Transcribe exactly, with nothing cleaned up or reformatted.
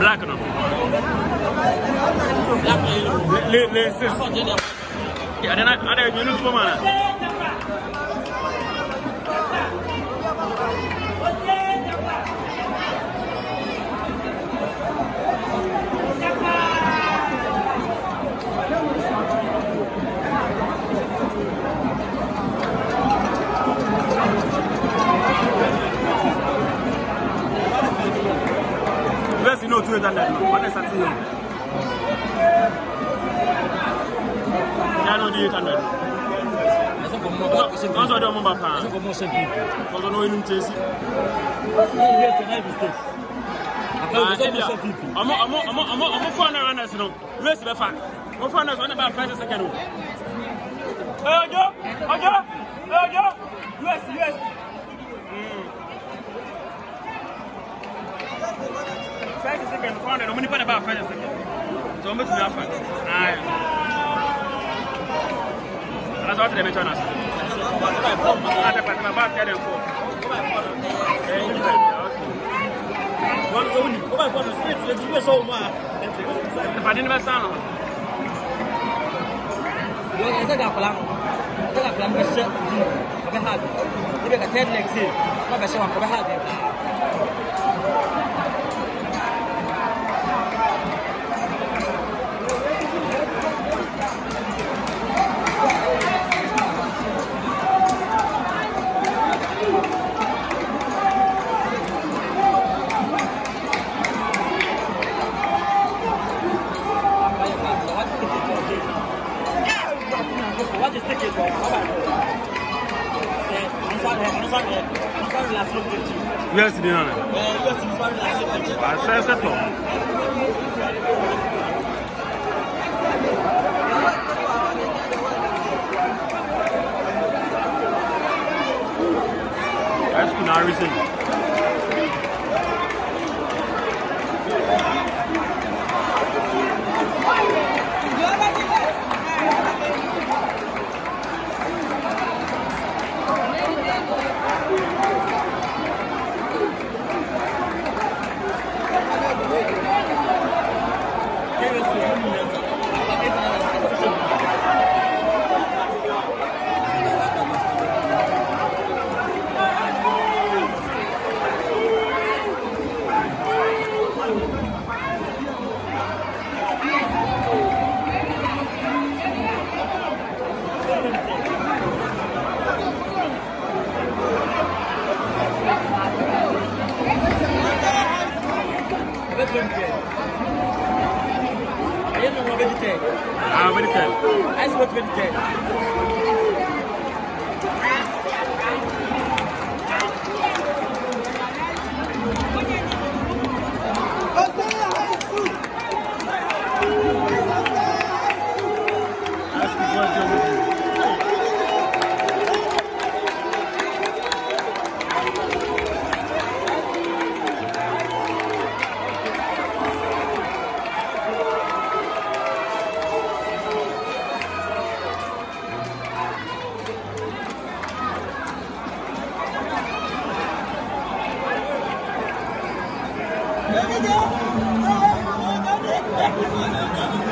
Black no. Le le sis. Yeah, then I I you know woman. Yes, you know two hundred that. What is that to you? I know the eight hundred. That's what I'm about. That's what I'm saying. Because I know you chase it. I'm I'm I'm I'm I'm four hundred runners, you know. Race the fact. I'm four hundred runners about five seconds. Oh, yo, oh, yo, oh, yo. Yes, yes. Five seconds, four hundred. I'm only put about five seconds. So I'm going to be fun. Aye. That's what they mention us. I'm about to get them for. One only. Go back on the street. Let's do so much. If I didn't have sound. You know, I got plan. I got plan. I said, I had. You got ten legs here. I said, I had. What is the ticket? Yes, the honor. I said so. That's good now, recently. Ah, very good. I spoke very good. There we go.